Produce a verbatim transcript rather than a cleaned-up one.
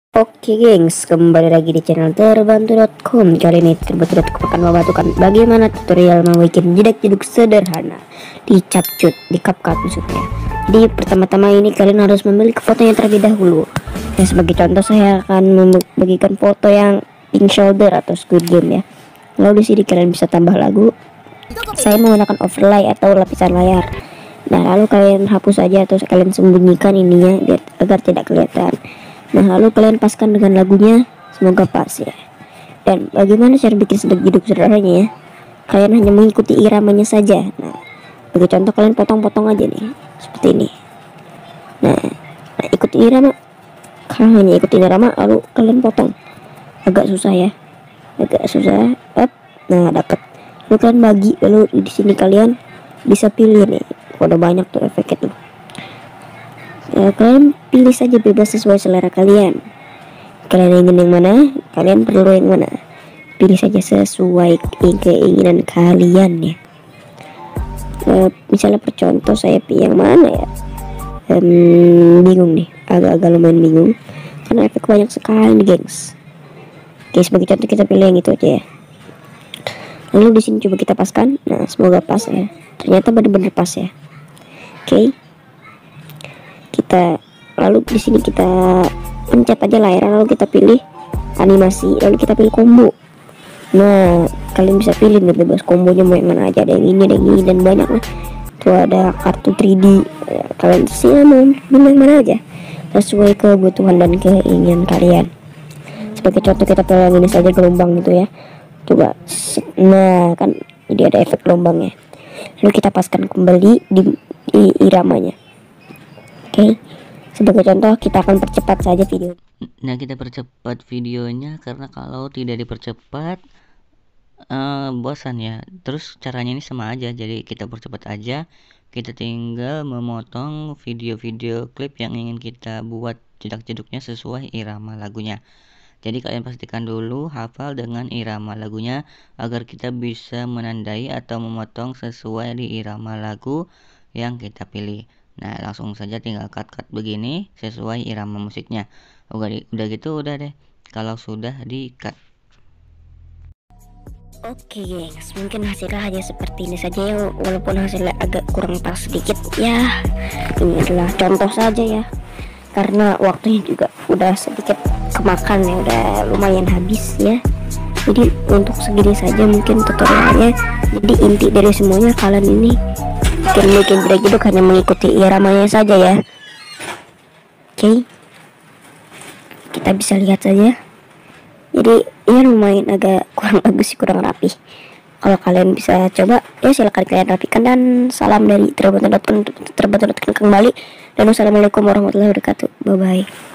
Oke gengs, kembali lagi di channel terbantu dot com. Kali ini terbantu dot com akan membantukan bagaimana tutorial membuat jedak-jeduk sederhana di CapCut, di CapCut maksudnya. Jadi pertama-tama ini kalian harus memiliki fotonya terlebih dahulu. Nah, sebagai contoh saya akan membagikan foto yang Pink Shoulder atau Squid Game ya. Lalu di sini kalian bisa tambah lagu. Saya menggunakan overlay atau lapisan layar. Nah, lalu kalian hapus saja atau kalian sembunyikan ininya biar agar tidak kelihatan. Nah, lalu kalian paskan dengan lagunya, semoga pas ya. Dan bagaimana cara bikin jedak-jeduk sederhananya ya? Kalian hanya mengikuti iramanya saja. Nah, bagi contoh kalian potong-potong aja nih, seperti ini. Nah, nah ikuti irama. Kalian hanya ikuti irama, lalu kalian potong. Agak susah ya, agak susah. Up, nah dapat. Lalu kalian bagi, lalu di sini kalian bisa pilih nih. Udah banyak tuh efeknya tuh. Ya, kalian pilih saja bebas sesuai selera kalian. Kalian ingin yang mana, kalian perlu yang mana. Pilih saja sesuai keinginan kalian ya. E, misalnya percontoh saya pilih yang mana ya. ehm, Bingung nih, agak-agak lumayan bingung karena efek banyak sekali gengs. Oke, sebagai contoh kita pilih yang itu aja ya. Lalu di sini coba kita paskan. Nah, semoga pas ya. Ternyata benar-benar pas ya. Oke. Kita lalu di sini kita pencet aja layar, lalu kita pilih animasi, lalu kita pilih combo. Nah, kalian bisa pilih nih bebas kombonya mau yang mana aja, ada yang ini, ada yang ini, dan banyak lah. Tuh ada kartu tiga D, ya, kalian sih mau pilih yang mana aja sesuai kebutuhan dan keinginan kalian. Sebagai contoh kita pilih yang ini saja, gelombang gitu ya. Coba, nah kan jadi ada efek gelombangnya. Lalu kita paskan kembali di, di iramanya. Oke, okay. Sebagai contoh kita akan percepat saja video. Nah, kita percepat videonya karena kalau tidak dipercepat uh, bosan ya. Terus caranya ini sama aja, jadi kita percepat aja. Kita tinggal memotong video-video klip yang ingin kita buat jedak-jeduknya sesuai irama lagunya. Jadi kalian pastikan dulu hafal dengan irama lagunya agar kita bisa menandai atau memotong sesuai di irama lagu yang kita pilih. Nah, langsung saja tinggal cut-cut begini sesuai irama musiknya. Udah, udah gitu udah deh kalau sudah di cut. Oke gengs, mungkin hasilnya hanya seperti ini saja ya, walaupun hasilnya agak kurang pas sedikit ya. Ini adalah contoh saja ya, karena waktunya juga udah sedikit kemakan ya, udah lumayan habis ya. Jadi untuk segini saja mungkin tutorialnya. Jadi inti dari semuanya kalian ini bikin jedak-jeduk hanya mengikuti iramanya saja ya. Oke, okay. Kita bisa lihat saja. Jadi ya lumayan agak kurang bagus sih, kurang rapi. Kalau kalian bisa coba ya silahkan kalian rapikan. Dan salam dari terbantu dot com, terbantu dot com kembali. Dan wassalamualaikum warahmatullahi wabarakatuh. Bye bye.